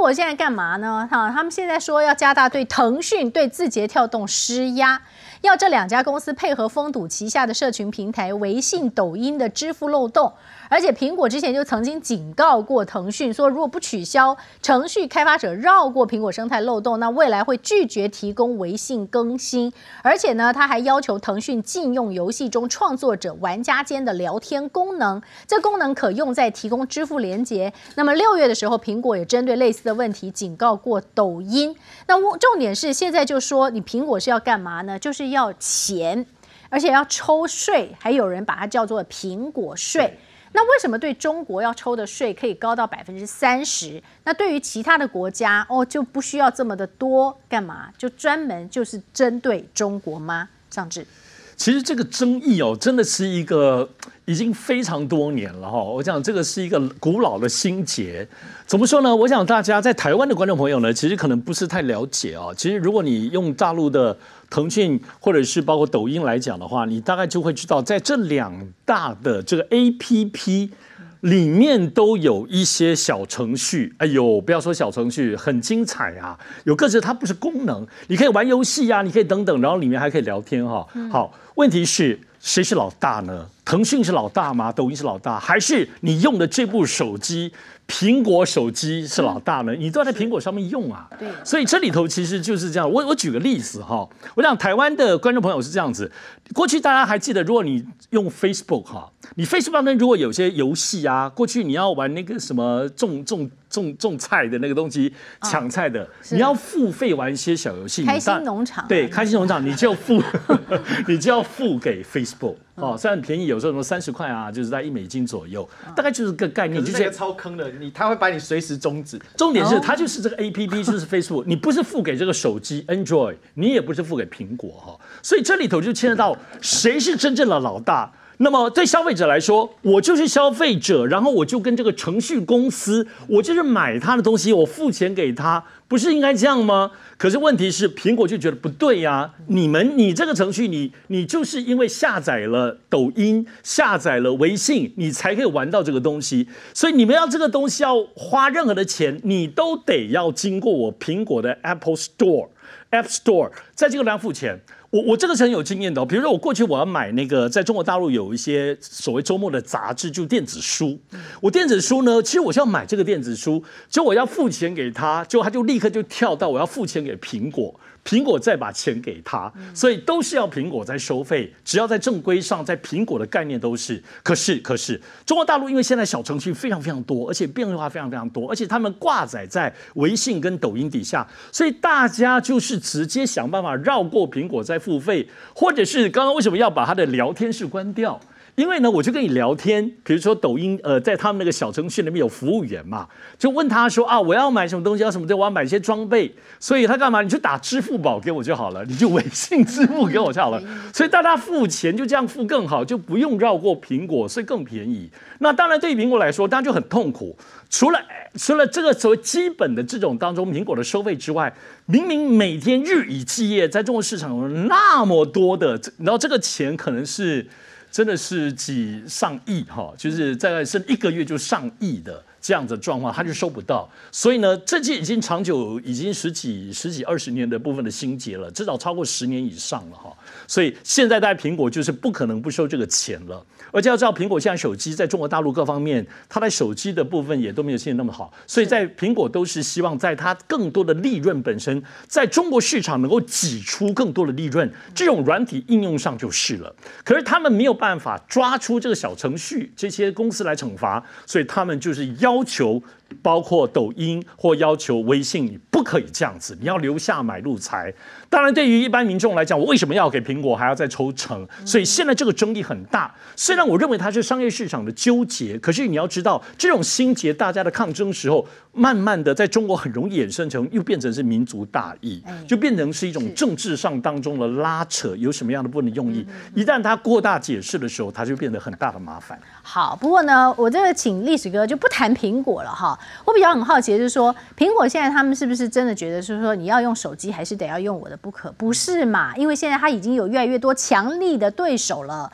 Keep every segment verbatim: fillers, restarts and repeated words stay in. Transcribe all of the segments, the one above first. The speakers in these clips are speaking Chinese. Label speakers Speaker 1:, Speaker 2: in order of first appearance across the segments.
Speaker 1: 果现在干嘛呢？哈，他们现在说要加大对腾讯、对字节跳动施压。要这两家公司配合封堵旗下的社群平台微信、抖音的支付漏洞，而且苹果之前就曾经警告过腾讯说，如果不取消程序开发者绕过苹果生态漏洞，那未来会拒绝提供微信更新。而且呢，他还要求腾讯禁用游戏中创作者、玩家间的聊天功能，这功能可用在提供支付连结。那么六月的时候，苹果也针对类似的问题警告过抖音。那重点是现在就说，你苹果是要干嘛呢？就是要钱，而且要抽税，还有人把它叫做苹果税。那为什么对中国要抽的税可以高到百分之三十？那对于其他的国家哦就不需要这么的多，干嘛？就专门就是针对中国吗？尚志，
Speaker 2: 其实这个争议哦，真的是一个已经非常多年了哈。我想这个是一个古老的心结。怎么说呢？我想大家在台湾的观众朋友呢，其实可能不是太了解啊。其实如果你用大陆的腾讯或者是包括抖音来讲的话，你大概就会知道，在这两大的这个 A P P 里面都有一些小程序。哎呦，不要说小程序，很精彩啊！有个是它不是功能，你可以玩游戏啊，你可以等等，然后里面还可以聊天哈。好，问题是谁是老大呢？腾讯是老大吗？抖音是老大，还是你用的这部手机？苹果手机是老大呢，你都在苹果上面用啊，
Speaker 1: 对，
Speaker 2: 所以这里头其实就是这样。我我举个例子哈，我想台湾的观众朋友是这样子，过去大家还记得，如果你用 Facebook 哈，你 Facebook 上面如果有些游戏啊，过去你要玩那个什么种种种种菜的那个东西，抢菜的，你要付费玩一些小游戏，
Speaker 1: 开心农场，
Speaker 2: 对，开心农场你就付，你就要付给 Facebook。哦，虽然便宜，有时候什么三十块啊，就是在一美金左右，大概就是个概念。
Speaker 3: 就是那个超坑的，你他会把你随时终止。
Speaker 2: 重点是它就是这个 A P P， 就是 Facebook， 你不是付给这个手机 Android， 你也不是付给苹果哈，所以这里头就牵扯到谁是真正的老大。那么对消费者来说，我就是消费者，然后我就跟这个程序公司，我就是买他的东西，我付钱给他，不是应该这样吗？可是问题是，苹果就觉得不对呀、啊。你们，你这个程序，你你就是因为下载了抖音，下载了微信，你才可以玩到这个东西。所以你们要这个东西要花任何的钱，你都得要经过我苹果的 Apple Store、App Store， 在这个地方付钱。我我这个是很有经验的、哦，比如说我过去我要买那个，在中国大陆有一些所谓周末的杂志，就电子书。我电子书呢，其实我是要买这个电子书，就我要付钱给他，就他就立刻就跳到我要付钱给苹果。苹果再把钱给他，所以都是要苹果在收费，只要在正规上，在苹果的概念都是。可是，可是中国大陆因为现在小程序非常非常多，而且变化非常非常多，而且他们挂载在微信跟抖音底下，所以大家就是直接想办法绕过苹果再付费，或者是刚刚为什么要把它的聊天室关掉？因为呢，我就跟你聊天，比如说抖音，呃，在他们那个小程序里面有服务员嘛，就问他说啊，我要买什么东西，要什么东西，我要买一些装备，所以他干嘛？你就打支付宝给我就好了，你就微信支付给我就好了，所以大家付钱就这样付更好，就不用绕过苹果，所以更便宜。那当然对于苹果来说，当然就很痛苦。除了除了这个所谓基本的这种当中苹果的收费之外，明明每天日以继夜在中国市场有那么多的，然后这个钱可能是。真的是几上亿哈，就是在剩一个月就上亿的这样的状况，他就收不到。所以呢，这已经长久，已经十几、十几、二十年的部分的心结了，至少超过十年以上了哈。所以现在在苹果就是不可能不收这个钱了。而且要知道，苹果现在手机在中国大陆各方面，它在手机的部分也都没有现在那么好，所以在苹果都是希望在它更多的利润本身，在中国市场能够挤出更多的利润，这种软体应用上就是了。可是他们没有办法抓出这个小程序这些公司来惩罚，所以他们就是要求。包括抖音或要求微信，你不可以这样子，你要留下买路财。当然，对于一般民众来讲，我为什么要给苹果还要再抽成？所以现在这个争议很大。虽然我认为它是商业市场的纠结，可是你要知道，这种心结大家的抗争时候，慢慢的在中国很容易衍生成，又变成是民族大义，就变成是一种政治上当中的拉扯，有什么样的不能用意？一旦它扩大解释的时候，它就变得很大的麻烦。
Speaker 1: 好，不过呢，我这个请历史哥就不谈苹果了哈。我比较很好奇的就是说，苹果现在他们是不是真的觉得是说你要用手机还是得要用我的不可？不是嘛？因为现在它已经有越来越多强力的对手了。
Speaker 3: 对。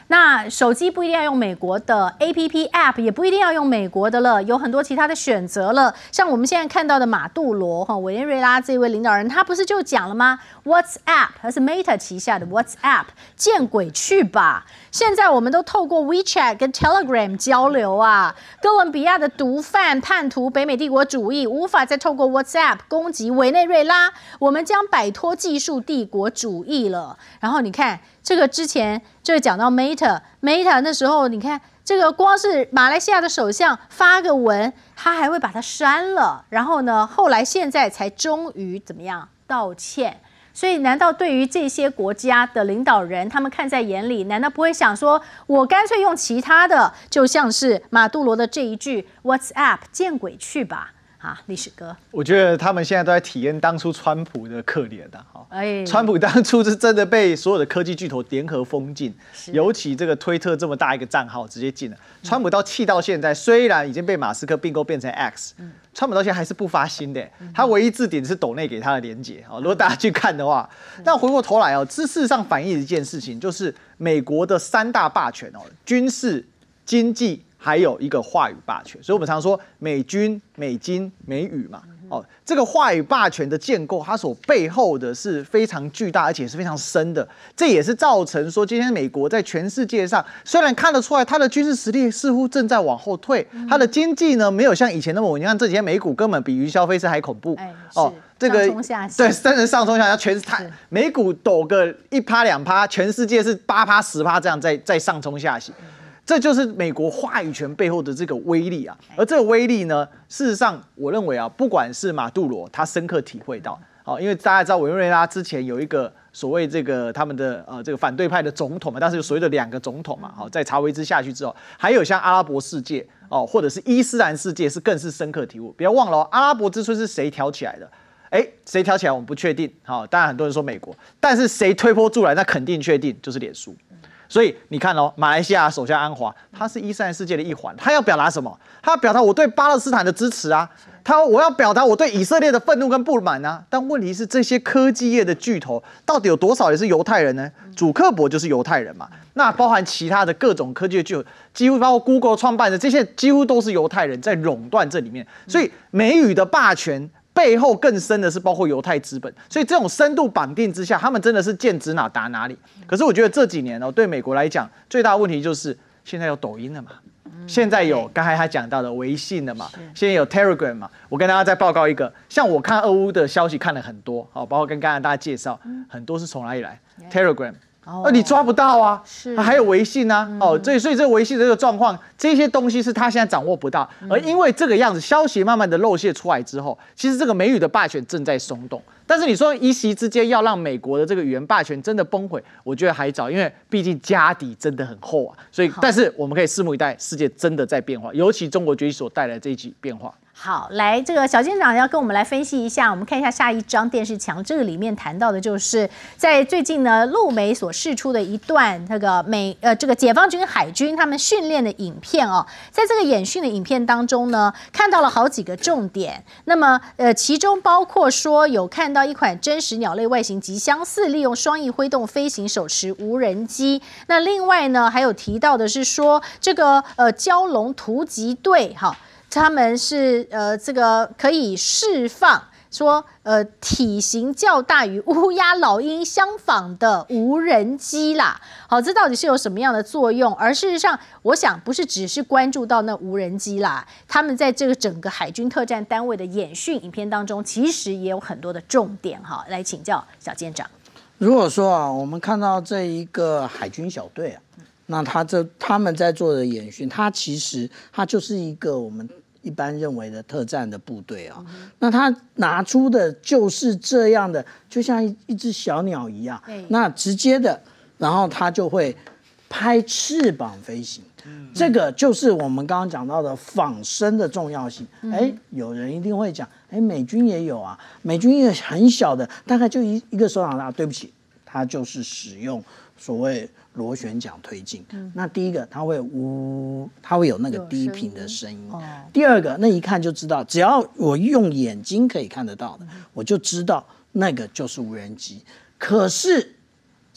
Speaker 1: 那手机不一定要用美国的 A P P App， 也不一定要用美国的了，有很多其他的选择了。像我们现在看到的马杜罗哈委内瑞拉这位领导人，他不是就讲了吗 ？WhatsApp， 他是 Meta 旗下的 WhatsApp， 见鬼去吧！现在我们都透过 WeChat 跟 Telegram 交流啊。哥伦比亚的毒贩叛徒北美帝国主义无法再透过 WhatsApp 攻击委内瑞拉，我们将摆脱技术帝国主义了。然后你看。这个之前这个讲到 Meta，Meta 那时候你看这个光是马来西亚的首相发个文，他还会把它删了，然后呢，后来现在才终于怎么样道歉。所以难道对于这些国家的领导人，他们看在眼里，难道不会想说，我干脆用其他的，就像是马杜罗的这一句 WhatsApp 见鬼去吧？啊，历史哥，
Speaker 3: 我觉得他们现在都在体验当初川普的可怜的哈。
Speaker 1: 哎，
Speaker 3: 川普当初是真的被所有的科技巨头联合封禁，尤其这个推特这么大一个账号直接禁了。川普到气到现在，虽然已经被马斯克并购变成 X，、嗯、川普到现在还是不发新的，他唯一置顶是抖内给他的连结。如果大家去看的话，但回过头来哦，这事实上反映一件事情，就是美国的三大霸权哦，军事、经济。还有一个话语霸权，所以我们常说美军、美金、美语嘛。哦，这个话语霸权的建构，它所背后的是非常巨大，而且是非常深的。这也是造成说，今天美国在全世界上，虽然看得出来它的军事实力似乎正在往后退，它的经济呢没有像以前那么稳。你看这几天美股根本比云霄飞车还恐怖。
Speaker 1: 哎、
Speaker 3: 哦，这个
Speaker 1: 对，
Speaker 3: 真的上冲下下，全它美股抖个一趴两趴，全世界是八趴十趴这样在在上冲下洗。这就是美国话语权背后的这个威力啊，而这个威力呢，事实上我认为啊，不管是马杜罗，他深刻体会到，好，因为大家知道委内瑞拉之前有一个所谓这个他们的呃这个反对派的总统嘛，但是有所谓的两个总统嘛，好，在查韦兹下去之后，还有像阿拉伯世界哦，或者是伊斯兰世界是更是深刻体悟。不要忘了、哦，阿拉伯之春是谁挑起来的？哎，谁挑起来我们不确定，好，当然很多人说美国，但是谁推波助澜，那肯定确定就是脸书。所以你看哦，马来西亚首相安华，他是伊斯兰世界的一环，他要表达什么？他要表达我对巴勒斯坦的支持啊，他我要表达我对以色列的愤怒跟不满啊。但问题是，这些科技业的巨头到底有多少也是犹太人呢？祖克伯就是犹太人嘛，那包含其他的各种科技的巨头，几乎包括 Google 创办的这些，几乎都是犹太人在垄断这里面。所以美语的霸权。背后更深的是包括犹太资本，所以这种深度绑定之下，他们真的是剑指哪打哪里。可是我觉得这几年哦，对美国来讲，最大的问题就是现在有抖音了嘛，现在有刚才他讲到的微信了嘛，现在有 Telegram 嘛。我跟大家再报告一个，像我看俄乌的消息看了很多，好，包括跟刚才大家介绍，很多是从哪里来 ？Telegram。哦，你抓不到啊，是还有微信啊，嗯、哦，所以所以这个微信的这个状况，这些东西是他现在掌握不到，嗯、而因为这个样子，消息慢慢的漏泄出来之后，其实这个美语的霸权正在松动。但是你说一夕之间要让美国的这个语言霸权真的崩溃，我觉得还早，因为毕竟家底真的很厚啊。所以，但是我们可以拭目以待，世界真的在变化，尤其中国崛起所带来的这一级变化。
Speaker 1: 好，来，这个小舰长要跟我们来分析一下，我们看一下下一张电视墙，这个里面谈到的就是在最近呢，陆媒所释出的一段这个美呃这个解放军海军他们训练的影片哦，在这个演训的影片当中呢，看到了好几个重点，那么呃其中包括说有看到一款真实鸟类外形极相似，利用双翼挥动飞行手持无人机，那另外呢还有提到的是说这个呃蛟龙突击队哈。他们是呃，这个可以释放说呃，体型较大与乌鸦、老鹰相仿的无人机啦。好，这到底是有什么样的作用？而事实上，我想不是只是关注到那无人机啦，他们在这个整个海军特战单位的演训影片当中，其实也有很多的重点哈。来请教小舰长。
Speaker 4: 如果说啊，我们看到这一个海军小队啊。那他这他们在做的演训，他其实他就是一个我们一般认为的特战的部队啊。嗯、那他拿出的就是这样的，就像一一只小鸟一样，那直接的，然后他就会拍翅膀飞行。嗯、这个就是我们刚刚讲到的仿生的重要性。哎、嗯，有人一定会讲，哎，美军也有啊，美军一个很小的，大概就一一个手掌大。对不起，它就是使用所谓。螺旋桨推进，嗯、那第一个它会呜，它会有那个低频的声音。哦、第二个，那一看就知道，只要我用眼睛可以看得到的，嗯、我就知道那个就是无人机。可是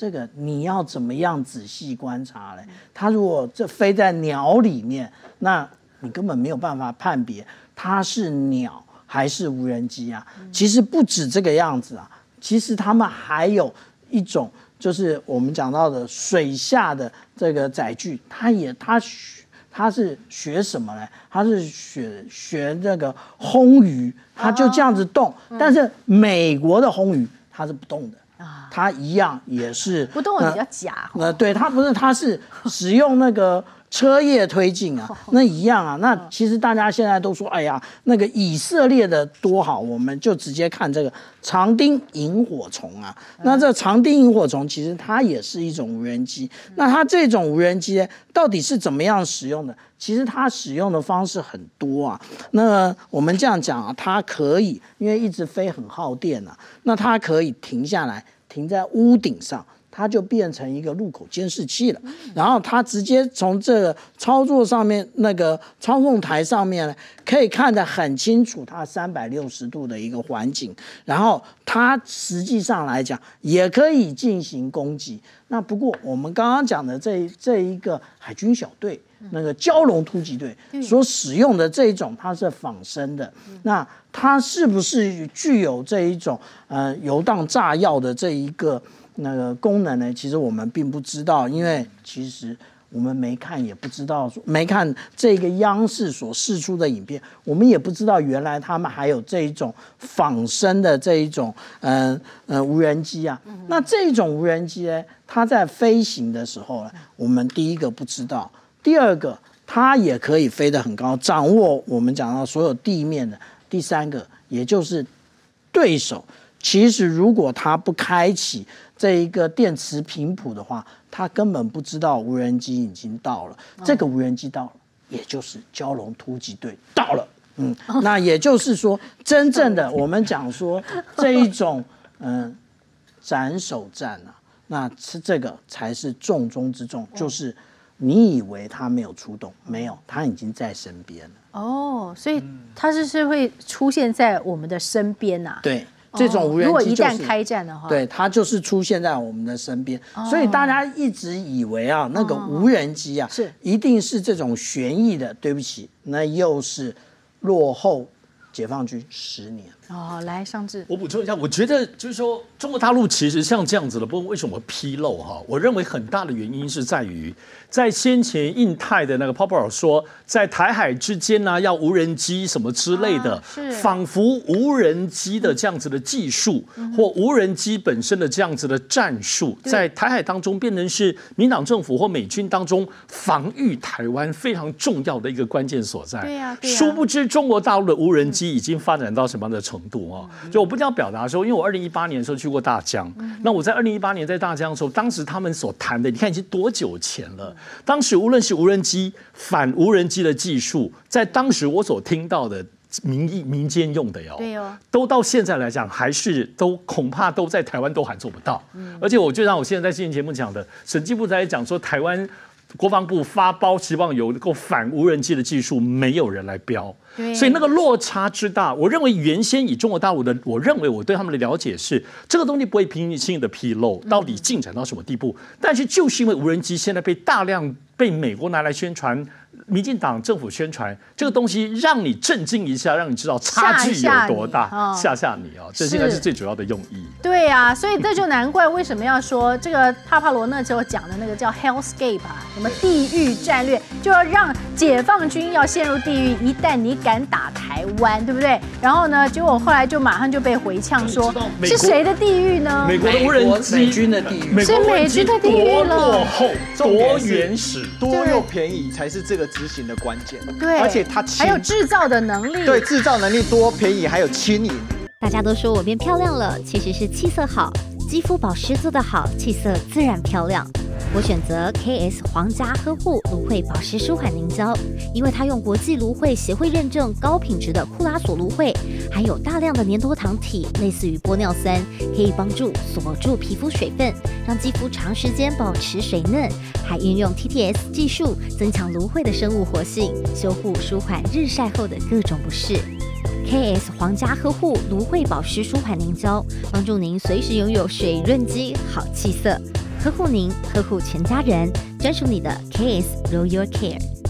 Speaker 4: 这个你要怎么样仔细观察嘞？它如果这飞在鸟里面，那你根本没有办法判别它是鸟还是无人机啊。其实不止这个样子啊，其实他们还有一种就是我们讲到的水下的这个载具，它也它它是学什么呢？它是学学那个轰鱼，它就这样子动。哦嗯、但是美国的轰鱼它是不动的。它一样也是
Speaker 1: 不动的比较假，
Speaker 4: 呃，呃对，它不是，它是使用那个车叶推进啊，那一样啊。那其实大家现在都说，哎呀，那个以色列的多好，我们就直接看这个长钉萤火虫啊。那这长钉萤火虫其实它也是一种无人机。那它这种无人机到底是怎么样使用的？其实它使用的方式很多啊。那我们这样讲啊，它可以因为一直飞很耗电啊，那它可以停下来。停在屋顶上，它就变成一个路口监视器了。然后它直接从这个操作上面那个操纵台上面呢，可以看得很清楚它三百六十度的一个环境。然后它实际上来讲也可以进行攻击。那不过我们刚刚讲的这这一个海军小队。那个蛟龙突击队所使用的这一种，它是仿生的。那它是不是具有这一种呃游荡炸药的这一个那个功能呢？其实我们并不知道，因为其实我们没看也不知道，没看这个央视所释出的影片，我们也不知道原来他们还有这一种仿生的这一种呃呃无人机啊。那这一种无人机呢，它在飞行的时候呢，我们第一个不知道。第二个，它也可以飞得很高，掌握我们讲到所有地面的。第三个，也就是对手，其实如果他不开启这一个电磁频谱的话，他根本不知道无人机已经到了。这个无人机到了，也就是蛟龙突击队到了。嗯，那也就是说，真正的我们讲说这一种嗯斩首战啊，那是这个才是重中之重，就是。你以为他没有出动，没有，他已经在身边了。
Speaker 1: 哦，所以他是是会出现在我们的身边呐、啊。
Speaker 4: 对，这种无人机、就是哦、
Speaker 1: 如果一旦开战的话，
Speaker 4: 对，它就是出现在我们的身边。哦、所以大家一直以为啊，那个无人机啊，是、哦、一定是这种旋翼的。对不起，那又是落后解放军十年。
Speaker 1: 哦，来，尚志，
Speaker 2: 我补充一下，我觉得就是说，中国大陆其实像这样子的，不过为什么披露哈？我认为很大的原因是在于，在先前印太的那个 Popper 说，在台海之间呢、啊，要无人机什么之类的，啊、仿佛无人机的这样子的技术，嗯、或无人机本身的这样子的战术，在台海当中变成是民党政府或美军当中防御台湾非常重要的一个关键所在。
Speaker 1: 对呀、啊，
Speaker 2: 殊不知中国大陆的无人机已经发展到什么样的程度？度啊，就我不这样表达说，因为我二零一八年的时候去过大疆，那我在二零一八年在大疆的时候，当时他们所谈的，你看已经多久前了？当时无论是无人机、反无人机的技术，在当时我所听到的民意民间用的哟，
Speaker 1: 对哦，
Speaker 2: 都到现在来讲，还是都恐怕都在台湾都还做不到。嗯、而且我就让我现在在新闻节目讲的，审计部在讲说台湾。国防部发包希望有够反无人机的技术，没有人来标，所以那个落差之大，我认为原先以中国大陆的，我认为我对他们的了解是，这个东西不会轻易的披露，到底进展到什么地步。但是就是因为无人机现在被大量被美国拿来宣传，民进党政府宣传这个东西，让你震惊一下，让你知道差距有多大，吓吓你啊、哦！这应该是最主要的用意。
Speaker 1: 对啊，所以这就难怪为什么要说这个帕帕罗那时候讲的那个叫 Hellscape 啊，什么地狱战略，就要让解放军要陷入地狱，一旦你敢打台湾，对不对？然后呢，结果后来就马上就被回呛说，是谁的地狱呢？
Speaker 2: 美国的无人机，
Speaker 4: 美军的地狱，
Speaker 1: 是美军的地狱了，
Speaker 2: 多落后，多原始，
Speaker 3: 多又便宜才是这个执行的关键。
Speaker 1: 对，
Speaker 3: 而且它轻，
Speaker 1: 还有制造的能力，
Speaker 3: 对，制造能力多、便宜，还有轻盈。
Speaker 5: 大家都说我变漂亮了，其实是气色好，肌肤保湿做得好，气色自然漂亮。我选择 K S 皇家呵护芦荟保湿舒缓凝胶，因为它用国际芦荟协会认证高品质的库拉索芦荟，含有大量的粘多糖体，类似于玻尿酸，可以帮助锁住皮肤水分，让肌肤长时间保持水嫩，还运用 T T S 技术增强芦荟的生物活性，修护舒缓日晒后的各种不适。K S 皇家呵护芦荟保湿舒缓凝胶，帮助您随时拥有水润肌好气色。 呵护您，呵护全家人，专属你的 K S Royal Care。